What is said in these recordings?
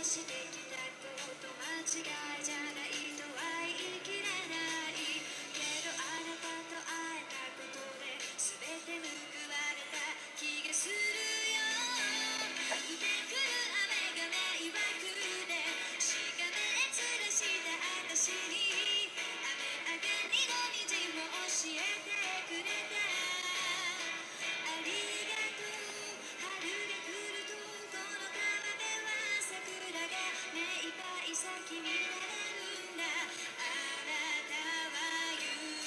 してきたこと間違いじゃないとは言い切れないけどあなたと会えたことで全て報われた気がするよ降ってくる雨が迷惑でしかめつらした私に雨上がりの虹も教えてくれたありがとう春が来るとこの川辺は桜が目いっぱい咲き乱れるんだあなたは言う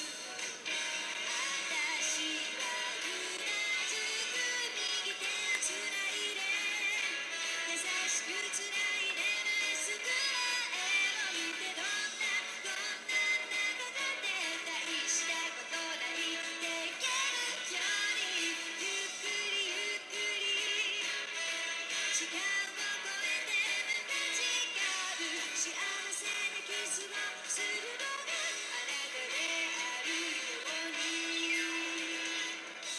私はうなずく右手をつないで優しくつないでまっすぐ前を見てどんなこんなんなことって大したことないできる距離ゆっくりゆっくり時間を超えてまた違う幸せなキスをするのがあなたであるように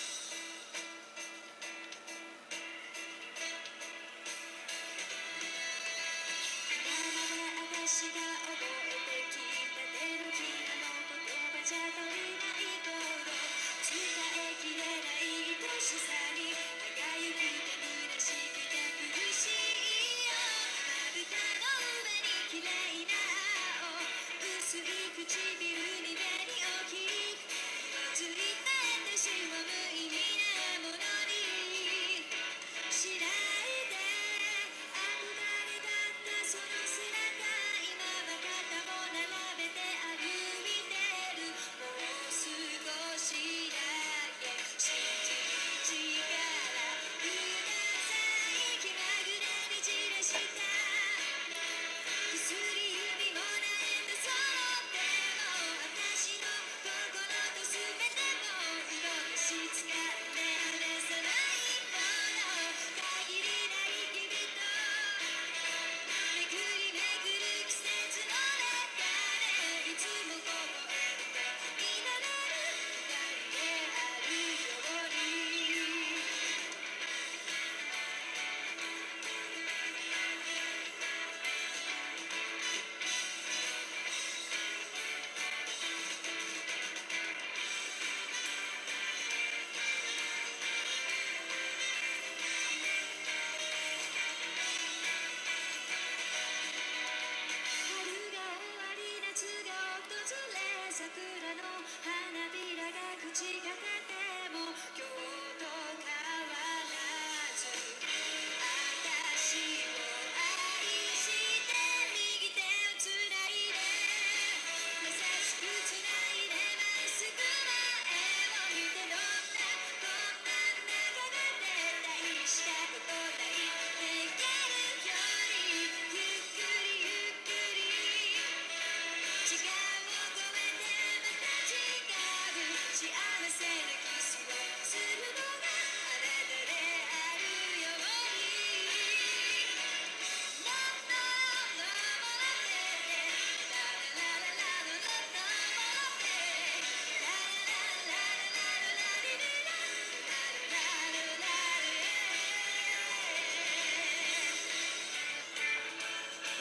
今まで私が覚えてきた手のひらの言葉じゃ足りないこと伝えきれない愛しさに歯がゆくて虚しくて苦しいよまぶたの上に綺麗な青薄い唇に紅大きく色づいた私を無意味なものにしないで憧れだったその姿今は肩を並べて歩いてるもう少しだけ信じる力ください気まぐれに散らした薬指もないんだその手も私の心と全ても色がし使って離さないもの限りない日々とめくりめくる季節の中でいつも微笑んでいられる二人であるように春が終わり夏が訪れ桜の花びらが口かけ